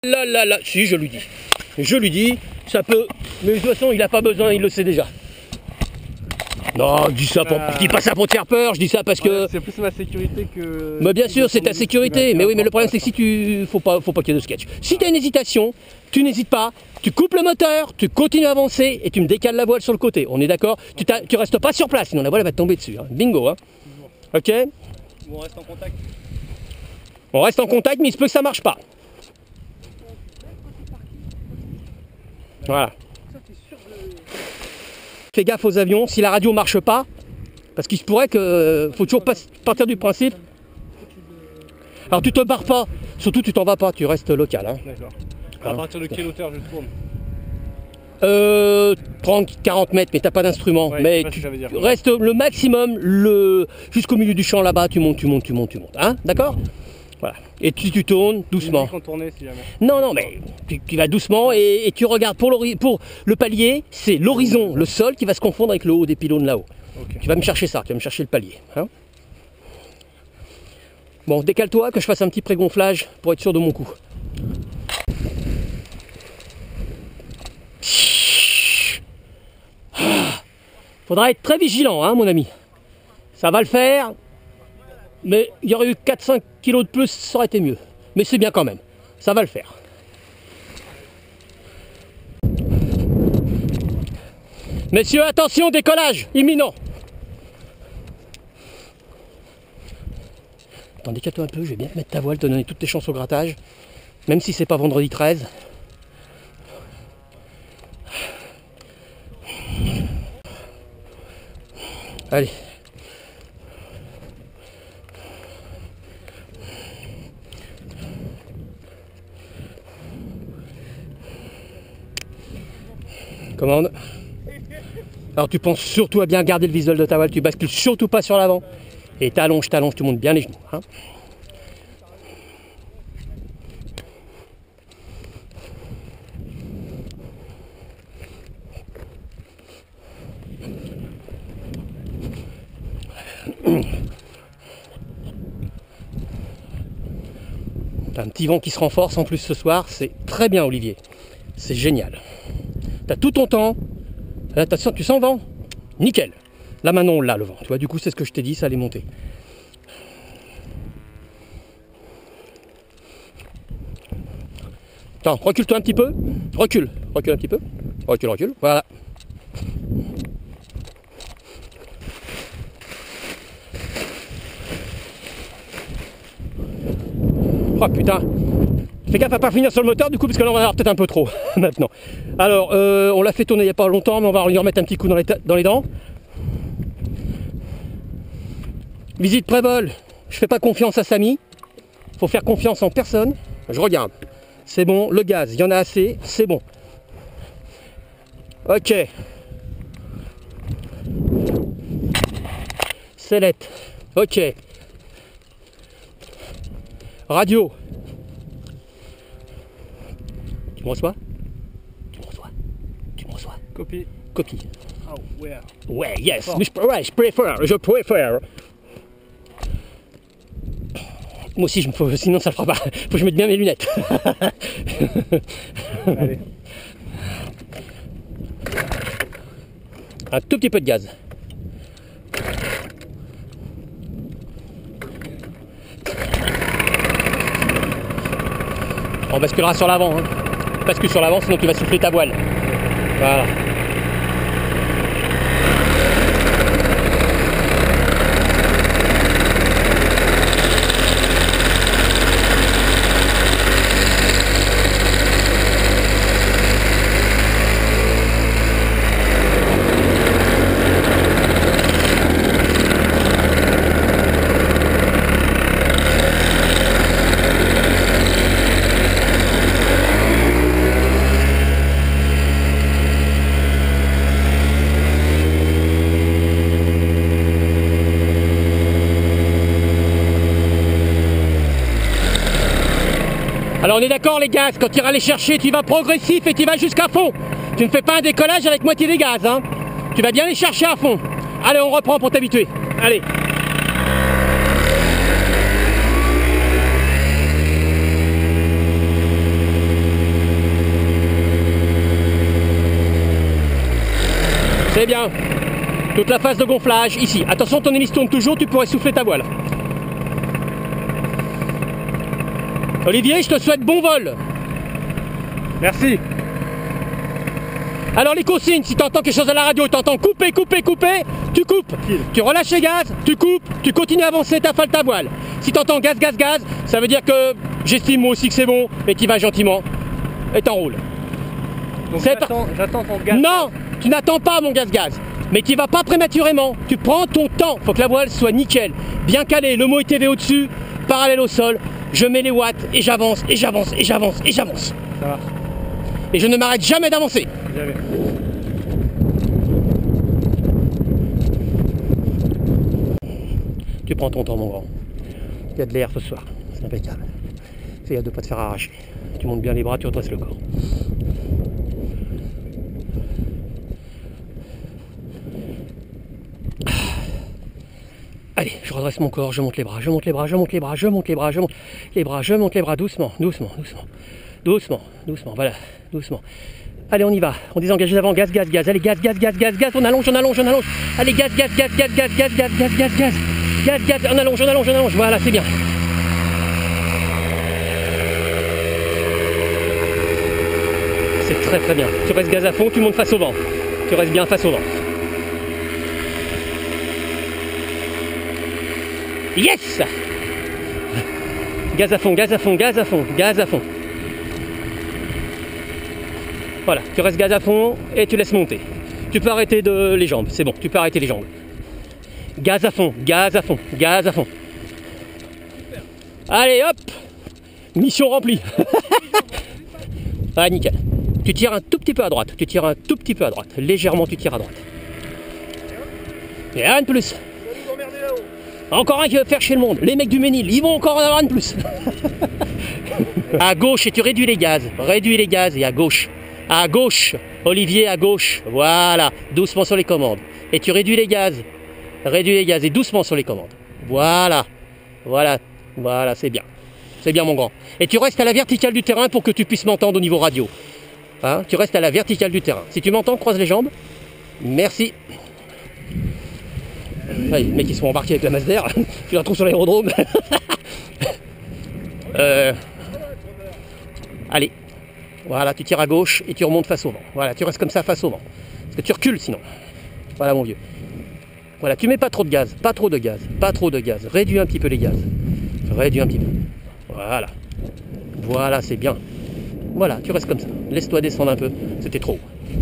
Là, si, je lui dis. Je lui dis, ça peut... Mais de toute façon, il n'a pas besoin, il le sait déjà. Non, je dis pas ça pour te faire peur, je dis ça parce que... C'est plus ma sécurité que... Mais bien sûr, c'est ta sécurité, mais oui, mais le problème c'est que si tu... Faut pas qu'il y ait de sketch. Si tu as une hésitation, tu n'hésites pas, tu coupes le moteur, tu continues à avancer et tu me décales la voile sur le côté, on est d'accord? Tu restes pas sur place, sinon la voile va te tomber dessus, hein. Bingo, hein. Ok? On reste en contact. On reste en contact, mais il se peut que ça marche pas. Voilà. Fais gaffe aux avions, si la radio marche pas, parce qu'il se pourrait que... faut toujours partir du principe. Alors tu te barres pas, surtout tu t'en vas pas, tu restes local. Hein. D'accord. À partir de quelle hauteur je tourne? 30-40 mètres, mais t'as pas d'instrument. Ouais, mais tu restes le maximum, jusqu'au milieu du champ là-bas, tu montes. Hein, d'accord? Voilà. Et tu tournes doucement. Si jamais. Non, mais tu vas doucement et tu regardes pour le palier, c'est l'horizon, le sol qui va se confondre avec le haut des pylônes là-haut. Okay. Tu vas me chercher ça, tu vas me chercher le palier. Hein, bon, décale-toi que je fasse un petit prégonflage pour être sûr de mon coup. Faudra être très vigilant, hein, mon ami. Ça va le faire. Mais il y aurait eu 4-5 kilos de plus, ça aurait été mieux. Mais c'est bien quand même. Ça va le faire. Messieurs, attention, décollage imminent. Attends, décale-toi un peu, je vais bien te mettre ta voile, te donner toutes tes chances au grattage. Même si c'est pas vendredi 13. Allez. Commande. Alors tu penses surtout à bien garder le visuel de ta voile, tu bascules surtout pas sur l'avant. Et t'allonges, tu montes bien les genoux. Hein. T'as un petit vent qui se renforce en plus ce soir, c'est très bien Olivier. C'est génial. T'as tout ton temps. Là, tu sens le vent? Nickel. Là maintenant on l'a le vent. Tu vois, du coup c'est ce que je t'ai dit, ça allait monter. Attends, recule-toi un petit peu. Recule un petit peu. Recule. Voilà. Oh putain. Fais gaffe à pas finir sur le moteur du coup parce que là on va avoir peut-être un peu trop maintenant. Alors on l'a fait tourner il n'y a pas longtemps mais on va lui remettre un petit coup dans les dents. Visite pré-vol, je fais pas confiance à Samy. Faut faire confiance en personne. Je regarde. C'est bon, le gaz, il y en a assez, c'est bon. Ok. Sellette. Ok. Radio. Tu me reçois? Copie. Oh, where? Ouais, yes. Oh. Je préfère. Moi aussi, sinon ça le fera pas. Faut que je mette bien mes lunettes. Allez. Un tout petit peu de gaz. On basculera sur l'avant. Hein. Bascule sur l'avant, sinon tu vas souffler ta voile. Voilà. Alors on est d'accord les gaz, quand tu iras les chercher, tu vas progressif et tu vas jusqu'à fond. Tu ne fais pas un décollage avec moitié des gaz, hein. Tu vas bien les chercher à fond. Allez, on reprend pour t'habituer. Allez. C'est bien. Toute la phase de gonflage, ici. Attention, ton hélice tourne toujours, tu pourrais souffler ta voile. Olivier, je te souhaite bon vol. Merci. Alors les consignes, si tu entends quelque chose à la radio, tu entends couper, couper, couper, tu coupes. Tu relâches les gaz, tu coupes, tu continues à avancer, tu affales ta voile. Si tu entends gaz, gaz, gaz, ça veut dire que j'estime moi aussi que c'est bon, et tu vas gentiment, et t'enroules. Donc j'attends ton gaz. Non, tu n'attends pas mon gaz, gaz. Mais tu vas pas prématurément, tu prends ton temps, faut que la voile soit nickel, bien calée, le mot ITV au-dessus, parallèle au sol, je mets les watts et j'avance, et j'avance, et j'avance, et j'avance. Ça marche. Et je ne m'arrête jamais d'avancer. Jamais. Tu prends ton temps mon grand. Il y a de l'air ce soir, c'est impeccable. Fais gaffe de ne pas te faire arracher. Tu montes bien les bras, tu redresses le corps. Allez, je redresse mon corps, je monte les bras, je monte les bras, je monte les bras, je monte les bras, je monte les bras, je monte les bras, doucement, doucement, doucement, doucement, doucement, voilà, doucement. Allez, on y va, on désengage l'avant, gaz, gaz, gaz, allez, gaz, gaz, gaz, gaz, gaz, on allonge, on allonge, on allonge, allez, gaz, gaz, gaz, gaz, gaz, gaz, gaz, gaz, gaz, gaz, gaz, gaz, on allonge, on allonge, on allonge, voilà, c'est bien. C'est très très bien, tu restes gaz à fond, tu montes face au vent, tu restes bien face au vent. Yes! Gaz à fond, gaz à fond, gaz à fond, gaz à fond. Voilà, tu restes gaz à fond et tu laisses monter. Tu peux arrêter les jambes, c'est bon, tu peux arrêter les jambes. Gaz à fond, gaz à fond, gaz à fond. Allez hop! Mission remplie. Ah nickel. Tu tires un tout petit peu à droite, tu tires un tout petit peu à droite. Légèrement tu tires à droite. Et rien de plus. Encore un qui veut faire chez le monde. Les mecs du Ménil, ils vont encore en avoir un de plus. À gauche et tu réduis les gaz. Réduis les gaz et à gauche. À gauche. Olivier, à gauche. Voilà. Doucement sur les commandes. Et tu réduis les gaz. Réduis les gaz et doucement sur les commandes. Voilà. Voilà. Voilà, c'est bien. C'est bien mon grand. Et tu restes à la verticale du terrain pour que tu puisses m'entendre au niveau radio. Hein, tu restes à la verticale du terrain. Si tu m'entends, croise les jambes. Merci. Ah, les mecs ils sont embarqués avec la masse d'air, tu la retrouves sur l'aérodrome. Allez, voilà, tu tires à gauche et tu remontes face au vent. Voilà, tu restes comme ça face au vent. Parce que tu recules sinon. Voilà mon vieux. Voilà, tu mets pas trop de gaz, pas trop de gaz, pas trop de gaz. Réduis un petit peu les gaz. Réduis un petit peu. Voilà. Voilà, c'est bien. Voilà, tu restes comme ça. Laisse-toi descendre un peu. C'était trop.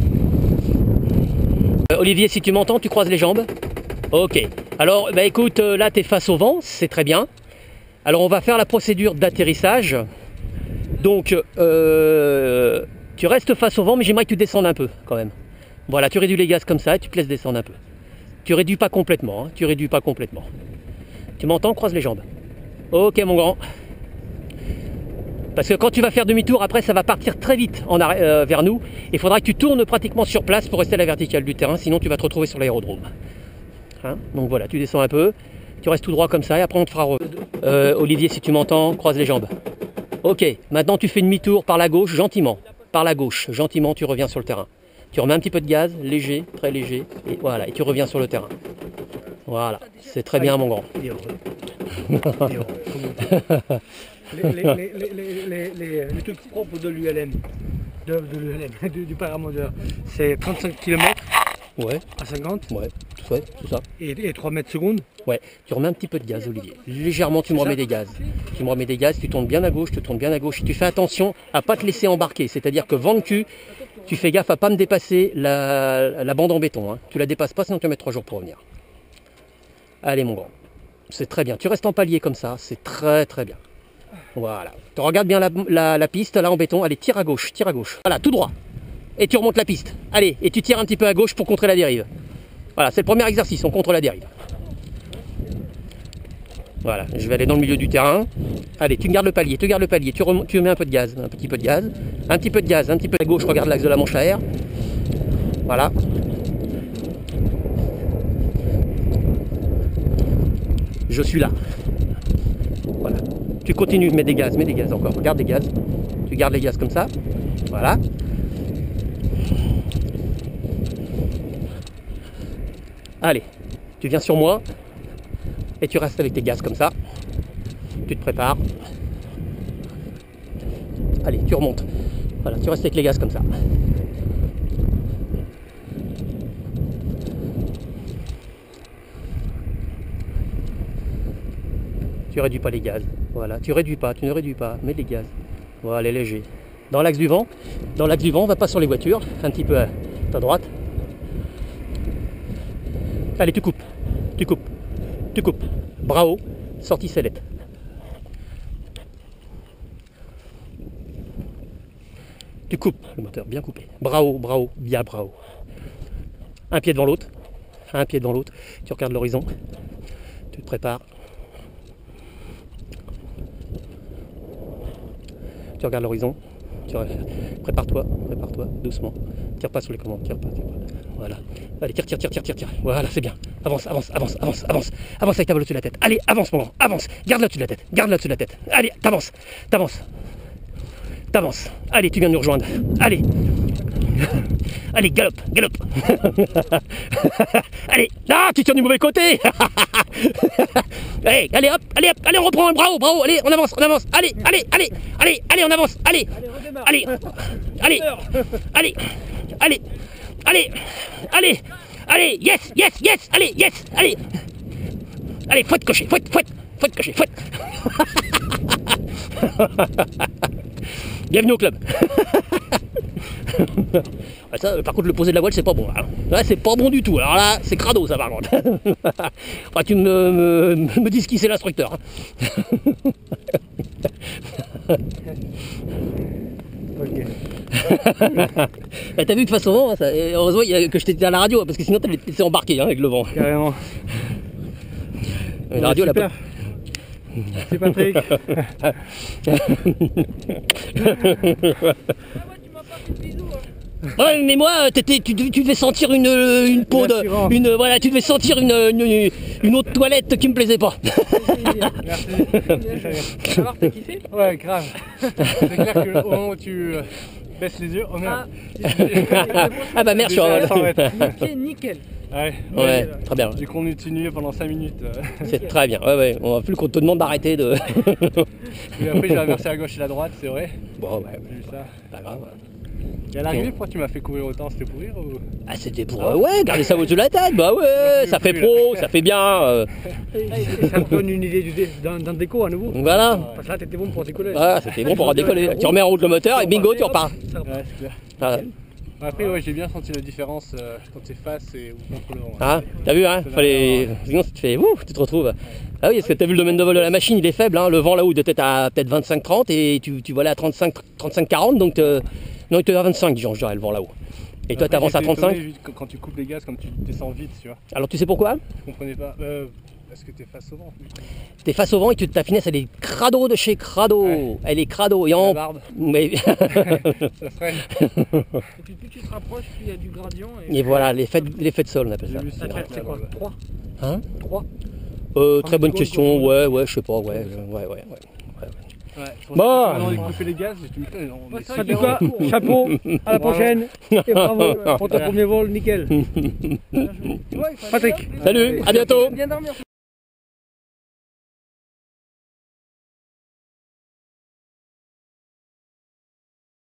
Olivier, si tu m'entends, tu croises les jambes. Ok, alors bah écoute, là tu es face au vent, c'est très bien. Alors on va faire la procédure d'atterrissage. Donc tu restes face au vent, mais j'aimerais que tu descendes un peu quand même. Voilà, tu réduis les gaz comme ça et tu te laisses descendre un peu. Tu réduis pas complètement, hein, tu réduis pas complètement. Tu m'entends, croise les jambes. Ok mon grand. Parce que quand tu vas faire demi-tour, après ça va partir très vite vers nous. Il faudra que tu tournes pratiquement sur place pour rester à la verticale du terrain, sinon tu vas te retrouver sur l'aérodrome. Hein, donc voilà, tu descends un peu, tu restes tout droit comme ça et après on te fera Olivier, si tu m'entends, croise les jambes. Ok, maintenant tu fais demi-tour par la gauche, gentiment. Par la gauche, gentiment, tu reviens sur le terrain. Tu remets un petit peu de gaz, léger, très léger, et voilà, et tu reviens sur le terrain. Voilà, c'est très bien mon grand. Les trucs propres de l'ULM, du paramodeur, c'est 35 km. Ouais. À 50. Ouais, c'est ça. Et 3 mètres secondes. Ouais, tu remets un petit peu de gaz, Olivier. Légèrement, tu me remets des gaz. Tu me remets des gaz, tu tournes bien à gauche, tu tournes bien à gauche. Tu fais attention à pas te laisser embarquer. C'est-à-dire que vent de cul, tu fais gaffe à pas me dépasser la bande en béton. Hein. Tu la dépasses pas, sinon tu vas mettre 3 jours pour revenir. Allez, mon grand. C'est très bien. Tu restes en palier comme ça. C'est très très bien. Voilà. Tu regardes bien la piste, là en béton. Allez, tire à gauche, tire à gauche. Voilà, tout droit. Et tu remontes la piste. Allez, et tu tires un petit peu à gauche pour contrer la dérive. Voilà, c'est le premier exercice, on contre la dérive. Voilà, je vais aller dans le milieu du terrain. Allez, tu gardes le palier, tu mets un peu de gaz, un petit peu de gaz, un petit peu de gaz, un petit peu à gauche, regarde l'axe de la manche à air. Voilà. Je suis là. Voilà. Tu continues, mets des gaz encore, regarde des gaz. Tu gardes les gaz comme ça. Voilà. Allez, tu viens sur moi et tu restes avec tes gaz comme ça. Tu te prépares. Allez, tu remontes. Voilà, tu restes avec les gaz comme ça. Tu réduis pas les gaz. Voilà, tu ne réduis pas, mets les gaz. Voilà, léger. Dans l'axe du vent, on va pas sur les voitures, un petit peu à ta droite. Allez, tu coupes. Bravo, sortie sellette. Tu coupes le moteur, bien coupé. Bravo, bien bravo. Un pied devant l'autre. Tu regardes l'horizon. Tu te prépares. Tu regardes l'horizon. Prépare-toi, doucement. Tire pas sur les commandes, tire pas. Voilà. Allez, tire. Voilà, c'est bien. Avance avec ta balle au-dessus de la tête. Allez, avance, mon grand, avance. Garde-la au-dessus de la tête. Allez, t'avances. Allez, tu viens de nous rejoindre. Allez, galope. Allez, ah, tu tires du mauvais côté. Allez, hop, on reprend, bravo, allez, on avance. Allez, on avance, allez, yes, allez, faut te cocher. Bienvenue au club. Ça, par contre, le poser de la voile, c'est pas bon. Hein. Là, c'est pas bon du tout. Alors là, c'est crado, ça, par contre. Enfin, tu me dis qui c'est l'instructeur. Hein. Ok. T'as vu que face au vent, hein, heureusement que je t'étais à la radio, parce que sinon t'allais te laisser embarquer avec le vent. Carrément. La radio, super. C'est Patrick. Ouais, mais moi, tu devais sentir une peau de, voilà, tu devais sentir une autre toilette qui me plaisait pas. Merci. Ça va, t'as kiffé? Ouais, grave. C'est clair que au moment où tu baisses les yeux, oh merde. Ah bah merde, Nickel. Ouais, très bien. J'ai continué pendant 5 minutes. C'est très bien, ouais. On va plus qu'on te demande d'arrêter de. Et après j'ai inversé à gauche et à droite, c'est vrai. Bon, ouais. J'ai vu ça. Pas grave. Et à l'arrivée, pourquoi tu m'as fait courir autant? C'était pour rire ou... Ah, c'était pour garder ça au-dessus de la tête. Bah ouais, ça fait pro, ça fait bien. Et ça me donne une idée d'un déco à nouveau. Voilà. Parce que là, t'étais bon pour décoller. Voilà, c'était bon pour décoller. Tu remets en route le moteur et bingo, tu repars. Ouais, c'est clair. Voilà. Après, ouais, j'ai bien senti la différence quand c'est face et contre le vent. Ah, t'as vu, hein, sinon tu te fais, tu te retrouves. Ah oui, parce que t'as vu le domaine de vol de la machine, il est faible, hein, le vent là-haut, il était à peut-être 25-30 et tu volais à 35-40, donc non, il était à 25, je dirais, le vent là-haut. Et toi, t'avances à 35. Quand tu coupes les gaz, comme tu descends vite, tu vois. Alors, tu sais pourquoi? Je comprenais pas. Parce que t'es face au vent. T'es face au vent et ta finesse, elle est crado de chez crado. Ouais. Elle est crado. Et en... barbe. Mais... ça freine. Et puis plus tu te rapproches, plus il y a du gradient. Et voilà, l'effet de sol, on appelle ça. C'est quoi, 3 Hein 3 Très bonne question. Ouais, je sais pas. Ouais. Bon, on a coupé les gaz, ça dit quoi? Chapeau, à la prochaine, et bravo pour ton premier vol, nickel. Patrick. Salut, à bientôt. Bien dormir.